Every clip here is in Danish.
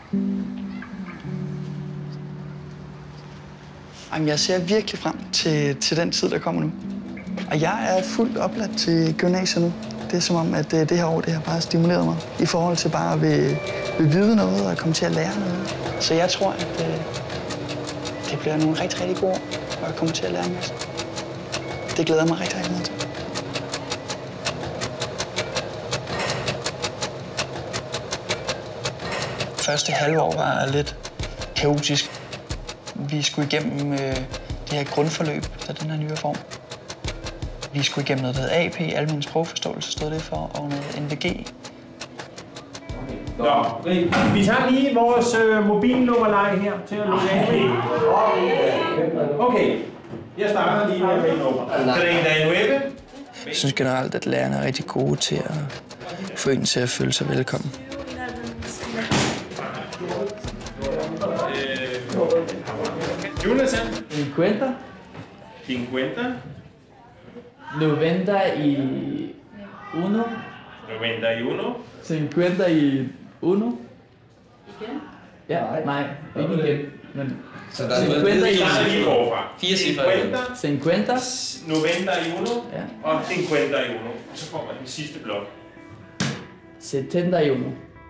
Jamen, jeg ser virkelig frem til den tid, der kommer nu. Og jeg er fuldt opladt til gymnasiet nu. Det er som om, at det her år det har bare stimuleret mig i forhold til bare at vil vide noget og komme til at lære noget. Så jeg tror, at det bliver nogle rigtig, rigtig gode år, hvor jeg kommer til at lære en masse. Det glæder jeg mig rigtig, rigtig meget til. Første halve år var lidt kaotisk. Vi skulle igennem det her grundforløb af den her nye reform. Vi skulle igennem noget, der hed AP, almen sprogforståelse stod det for, og noget NVG. Nå, vi tager lige vores mobilnummerleje her til at lukke af. Okay, jeg starter lige med mit nummer. 39. Jeg synes generelt, at lærerne er rigtig gode til at få en til at føle sig velkommen. Jonathan. 50. 50. 91. 91. 51. Igen? Ja, nej, ikke igen. Men så der er 50 Vi starter lige forfra. 4 cifre. 50. 91 Ja. og 51. Og så kommer den sidste blok. 71.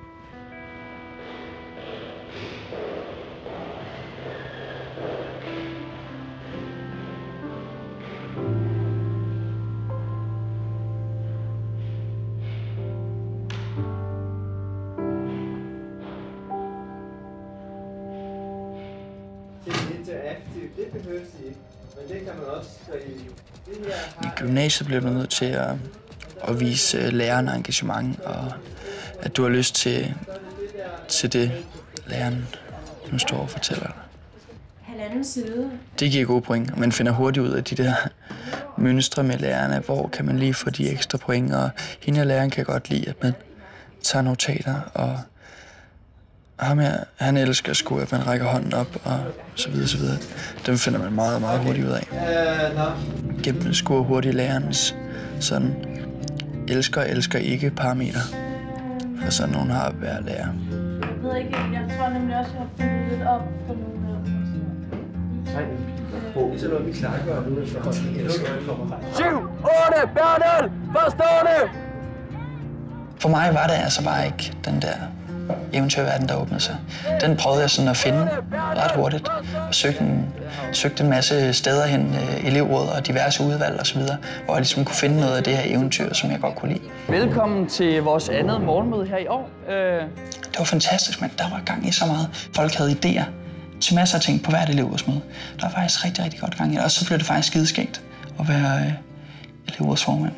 Det behøves ikke, men det kan man også I gymnasiet bliver du nødt til at vise lærerne engagement, og at du har lyst til det, læreren nu står og fortæller dig. Halvanden side. Det giver gode point, og man finder hurtigt ud af de der mønstre med lærerne. Hvor kan man lige få de ekstra point, og hende og læreren kan godt lide, at man tager notater, og ham her, han elsker sgu, at man rækker hånden op, og så videre, så videre. Dem finder man meget, meget hurtigt ud af. Gennemskuer hurtigt lærernes sådan elsker ikke parameter. For sådan nogen har hver lærer. Jeg ved ikke, jeg tror nemlig også, jeg har fundet lidt op på nogle af dem. Det er sådan noget, vi klargør nu efterhånden. 7, 8, Bernal, forstår det! For mig var det altså bare ikke den der eventyrverden, der åbnede sig. Den prøvede jeg sådan at finde ret hurtigt. Og søgte en masse steder hen, elevråd og diverse udvalg osv., hvor jeg ligesom kunne finde noget af det her eventyr, som jeg godt kunne lide. Velkommen til vores andet morgenmøde her i år. Det var fantastisk, men der var gang i så meget. Folk havde idéer til masser af ting på hvert elevrådsmøde. Der var faktisk rigtig, rigtig godt gang i det. Og så blev det faktisk skideskægt at være elevrådsformand.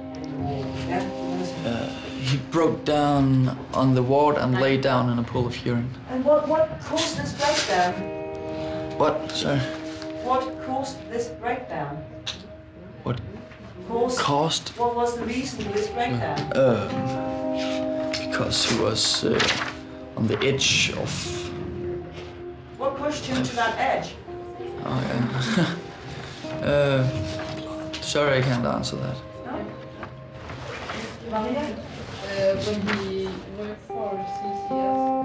He broke down on the ward and lay down in a pool of urine. And what caused this breakdown? What? Sorry. What caused this breakdown? What caused? What was the reason for this breakdown? Because he was on the edge of... What pushed you to that edge? Oh, yeah. Sorry, I can't answer that. No? Maria? When he worked for CCS.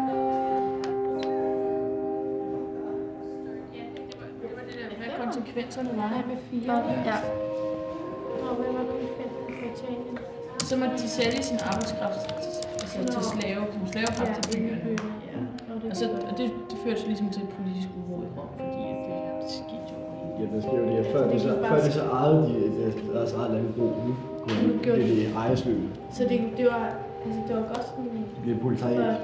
Hvad konsekvenserne var med 4? Ja. Og hvad var konsekvenserne for Italien? Så måtte de sælge sin arbejdskraft til slavekraft til byerne. Og det førte ligesom til politisk uro i Rom, fordi det skete jo. Ja, det sker jo det. Før det så ejede de deres eget landbrug. Nu gjorde det ejersløb. Så det var godt sådan... Det bliver proletariat.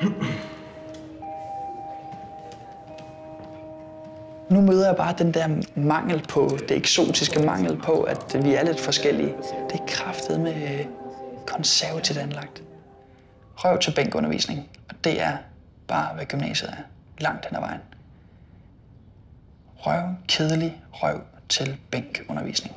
Nu møder jeg bare den der mangel på, det eksotiske mangel på, at vi er lidt forskellige. Det er kraftet med konservativt anlagt. Røv til bænkundervisning, og det er bare, hvad gymnasiet er, langt hen ad vejen. Røv, kedelig, røv til bænkundervisning.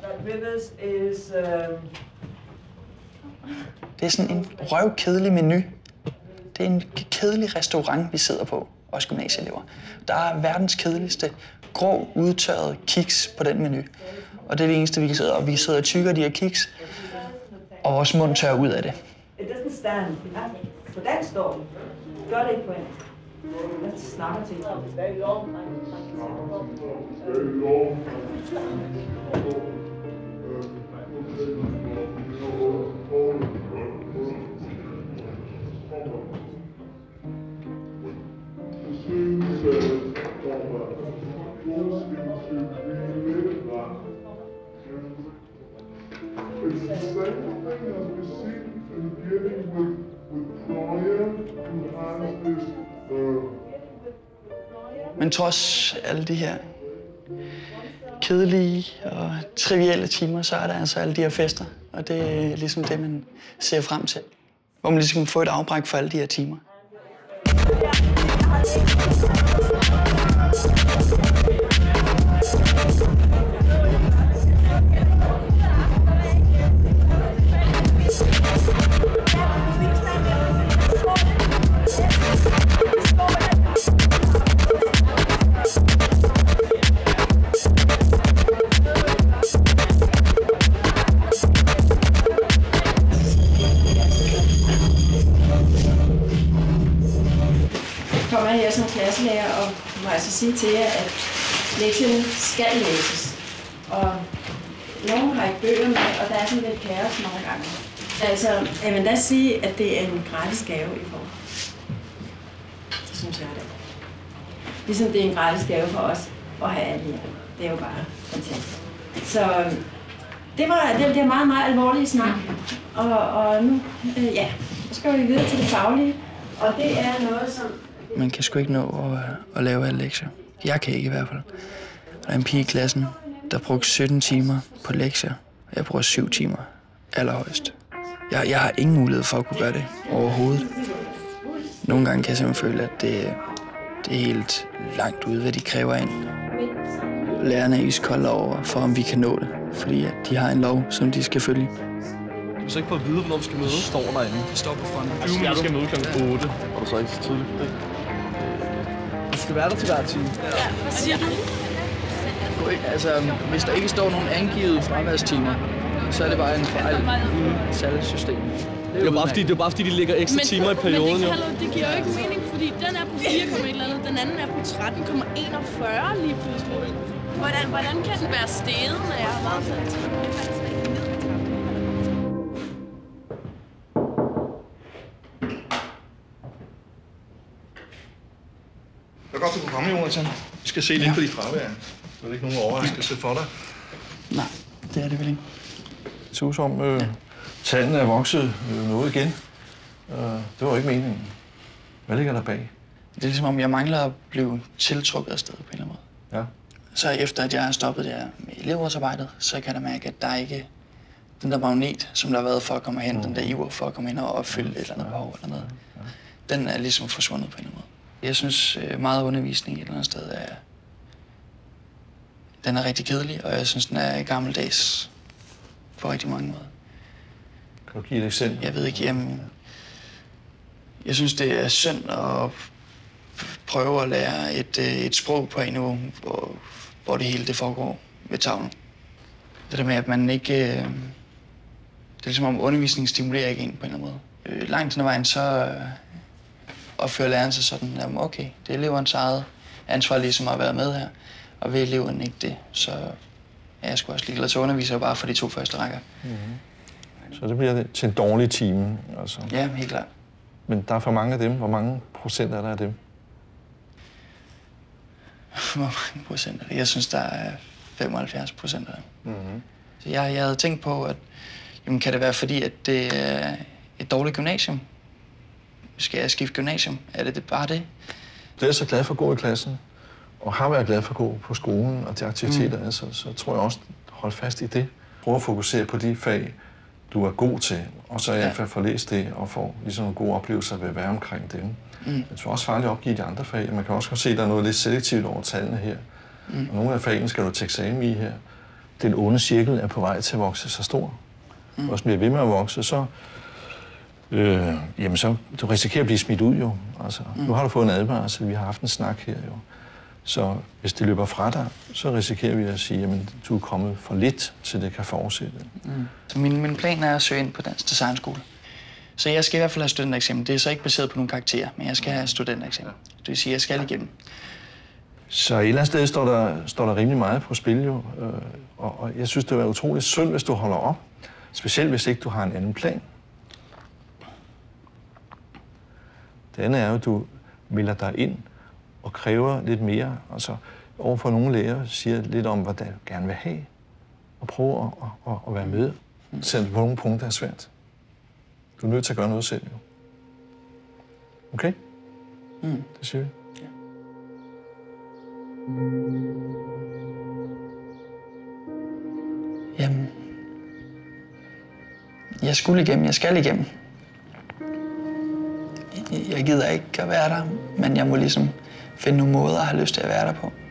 Det er sådan en røvkedelig menu. Det er en kedelig restaurant, vi sidder på, os gymnasieelever. Der er verdens kedeligste, grå, udtørrede kiks på den menu. Og det er det eneste, vi kan sidde, og vi sidder og tykker de her kiks, og vores mund tørrer ud af det. It doesn't stand. På dansk står det. Gør det ikke på engelsk. Jeg snakker til dig. Men trods alle de her kedelige og trivielle timer, så er der altså alle de her fester. Og det er ligesom det, man ser frem til. Hvor man ligesom får et afbræk for alle de her timer. Kommer her som klasselærer og må altså sige til jer, at lektierne skal læses. Og nogen har ikke bøger med, og der er sådan lidt kaos mange gange. Altså, jeg vil da sige, at det er en gratis gave i forhold. Det synes jeg det. Ligesom det er en gratis gave for os at have alle her. Det er jo bare fantastisk. Så det var meget, meget alvorlige snak. Og nu, så skal vi videre til det faglige. Og det er noget, som... Man kan sgu ikke nå at lave alle lektier. Jeg kan ikke i hvert fald. Der er en pige i klassen, der brugte 17 timer på lektier. Jeg bruger 7 timer allerhøjst. Jeg har ingen mulighed for at kunne gøre det overhovedet. Nogle gange kan jeg simpelthen føle, at det er helt langt ude, hvad de kræver ind. Lærerne er iskolde over, for om vi kan nå det, fordi at de har en lov, som de skal følge. Du har så ikke fået at vide, hvornår vi skal møde? Det står derinde. Det står på fronten. Vi skal møde kl. 8. Og du så ikke så tidligt? Du skal være der til hver time. Ja, hvad siger du? Altså, hvis der ikke står nogen angivet fraværstimer, så er det bare en fejl i salgssystemet. Det er jo bare fordi, de lægger ekstra timer i perioden. Men det giver jo ikke mening, fordi den er på 4,1, den anden er på 13,41 lige pludselig. Hvordan kan den være steget, når jeg har været så en time? Det er godt, du kunne komme, Jonathan. Vi skal se lidt på de fravær. Det er ikke nogen overraskelse for dig. Nej, det er det vel ikke. Det så som tallene er vokset noget igen. Det var ikke meningen. Hvad ligger der bag? Det er ligesom om, jeg mangler at blive tiltrukket af stedet på en eller anden måde. Ja. Så efter at jeg har stoppet der med elevrådsarbejdet, så kan jeg mærke, at der ikke den der magnet, som der har været for at komme hen, den der iver for at komme hen og opfylde et eller andet behov eller noget, den er ligesom forsvundet på en eller anden måde. Jeg synes meget undervisning et eller andet sted den er rigtig kedelig, og jeg synes, den er gammeldags på rigtig mange måder. Kan du give et eksempel? Jeg ved ikke, jeg synes, det er synd at prøve at lære et sprog på en niveau, hvor det hele det foregår ved tavlen. Det der med, at man ikke... det er ligesom om undervisningen stimulerer ikke en på en eller anden måde. Langt hen ad vejen, så opfører læreren sig sådan, at okay, det er elevernes eget ansvar ligesom at være med her. Og vil eleven ikke det, så er jeg sgu også ligeglad til underviser bare for de 2 første rækker. Så det bliver til en dårlig time, altså? Ja, helt klart. Men der er for mange af dem. Hvor mange procent er der af dem? Hvor mange procent er det? Jeg synes, der er 75% af dem. Så jeg havde tænkt på, at jamen, kan det være fordi, at det er et dårligt gymnasium? Skal jeg skifte gymnasium? Er det bare det? Jeg er så glad for at gå i klassen, og har været glad for at gå på skolen og de aktiviteter, så tror jeg også, hold fast i det. Prøv at fokusere på de fag, du er god til, og så i hvert fald få læst det og få ligesom nogle gode oplevelser ved at være omkring dem. Jeg tror også farligt at opgive de andre fag. Man kan også se, at der er noget lidt selektivt over tallene her. Og nogle af fagene skal du til eksamen i her. Den onde cirkel er på vej til at vokse så stor. Og hvis den bliver ved med at vokse, så du risikerer at blive smidt ud jo. Altså, nu har du fået en advarsel, vi har haft en snak her jo. Så hvis det løber fra dig, så risikerer vi at sige, at du er kommet for lidt, til det kan fortsætte. Så min plan er at søge ind på Dansk Designskole. Så jeg skal i hvert fald have studentereksamen. Det er så ikke baseret på nogle karakterer, men jeg skal have studentereksamen. Det vil sige, at jeg skal igennem. Så et eller andet sted står der rimelig meget på spil jo. Og jeg synes, det vil være utroligt synd, hvis du holder op. Specielt hvis ikke du har en anden plan. Det andet er jo, at du melder dig ind og kræver lidt mere. Altså overfor nogle lærere siger lidt om, hvad du gerne vil have. Og prøve at være med, selvom på nogle punkter er svært. Du er nødt til at gøre noget selv jo. Okay? Det siger vi. Jamen, jeg skulle igennem, jeg skal igennem. Jeg gider ikke at være der, men jeg må ligesom finde nogle måder at have lyst til at være der på.